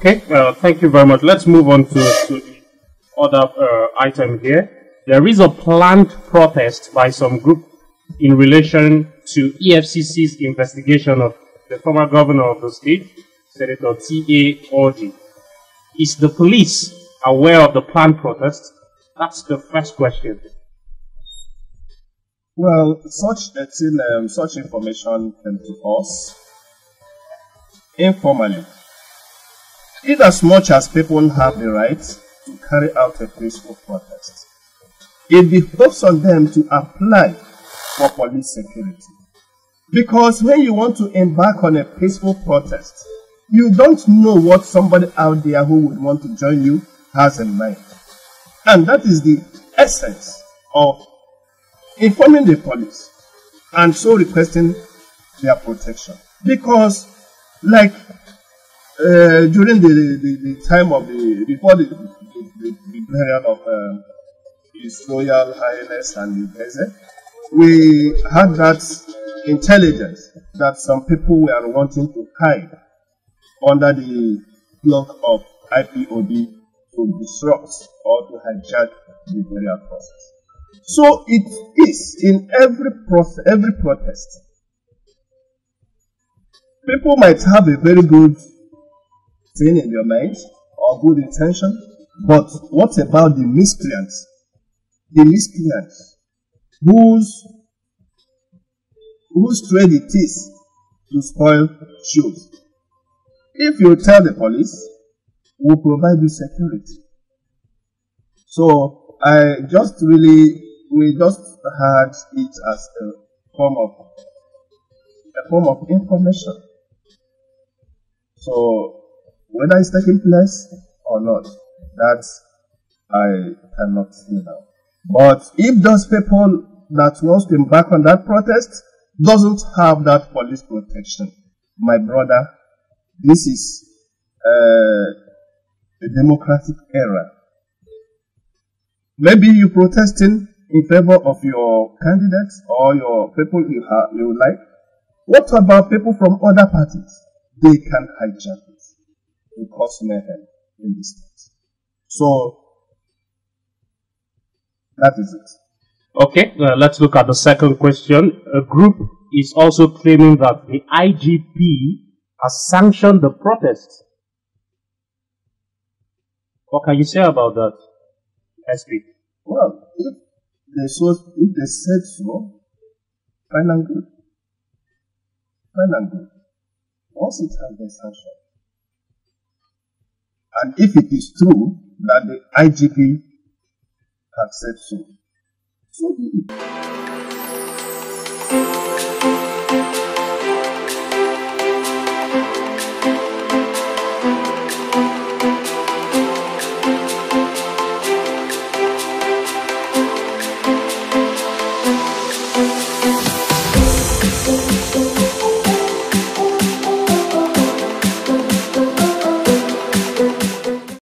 Okay, thank you very much. Let's move on to the other item here. There is a planned protest by some group in relation to EFCC's investigation of the former governor of the state, Senator T.A. Orji. Is the police aware of the planned protest? That's the first question. Well, such information came to us informally. In as much as people have the right to carry out a peaceful protest, it behoves on them to apply for police security. Because when you want to embark on a peaceful protest, you don't know what somebody out there who would want to join you has in mind. And that is the essence of informing the police and so requesting their protection. Because, like, during the time of before the burial of His Royal Highness and the President, we had that intelligence that some people were wanting to hide under the cloak of IPOB to disrupt or to hijack the burial process. So it is in every protest. People might have a very good thing in their mind or good intention, but what about the miscreants? The miscreants whose trade it is to spoil shows. If you tell the police, we'll provide you security. So we just had it as a form of information. So whether it's taking place or not, that I cannot say now. But if those people that wants to embark on that protest doesn't have that police protection, my brother, this is a democratic era. Maybe you're protesting in favor of your candidates or your people you like. What about people from other parties? They can hijack it and cause mayhem in the state. So that is it. Okay, let's look at the second question. A group is also claiming that the IGP has sanctioned the protest. What can you say about that, SP? Well, if they said so, fine and good. Fine and good. Once it has been sanctioned, and if it is true that the IGP has said so, so be it.